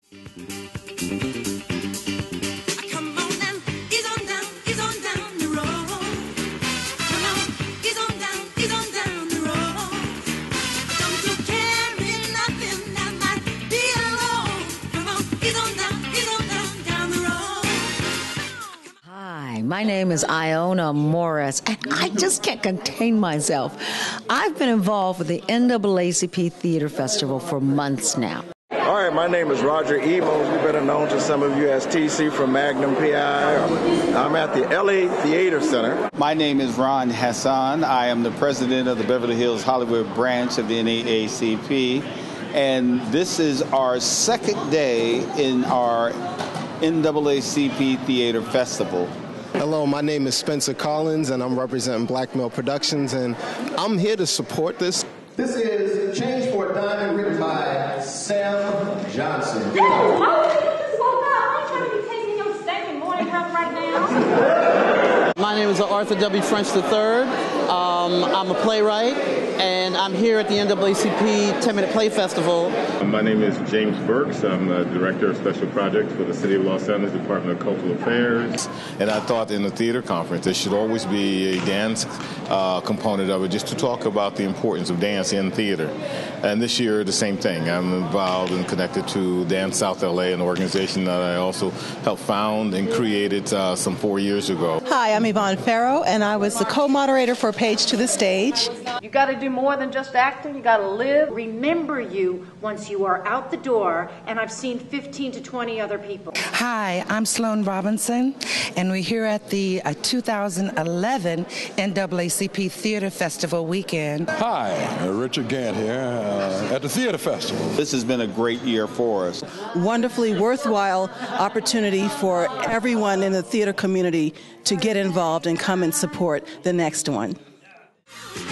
My name is Iona Morris, and I just can't contain myself. I've been involved with the NAACP Theater Festival for months now. All right, my name is Roger Emos. You've better known to some of you as TC from Magnum PI. I'm at the LA Theater Center. My name is Ron Hassan. I am the president of the Beverly Hills Hollywood branch of the NAACP. And this is our second day in our NAACP Theater Festival. Hello, my name is Spencer Collins, and I'm representing Black Male Productions, and I'm here to support this. This is Change for a Diamond, written by Sam Johnson. Hey, how did you just woke up? I'm trying to be taking your stinking morning health right now. My name is Arthur W. French III. I'm a playwright, and I'm here at the NAACP 10-Minute Play Festival. My name is James Burks. I'm the Director of Special Projects for the City of Los Angeles Department of Cultural Affairs. And I thought in the theater conference there should always be a dance component of it, just to talk about the importance of dance in theater. And this year, the same thing. I'm involved and connected to Dance South LA, an organization that I also helped found and created some 4 years ago. Hi, I'm Yvonne Farrow, and I was the co-moderator for Page to the Stage. You got to do more than just acting. You got to live. Remember you once you are out the door, and I've seen 15 to 20 other people. Hi, I'm Sloan Robinson, and we're here at the 2011 NAACP Theater Festival weekend. Hi, Richard Gant here at the Theater Festival. This has been a great year for us. Wonderfully worthwhile opportunity for everyone in the theater community to get involved and come and support the next one.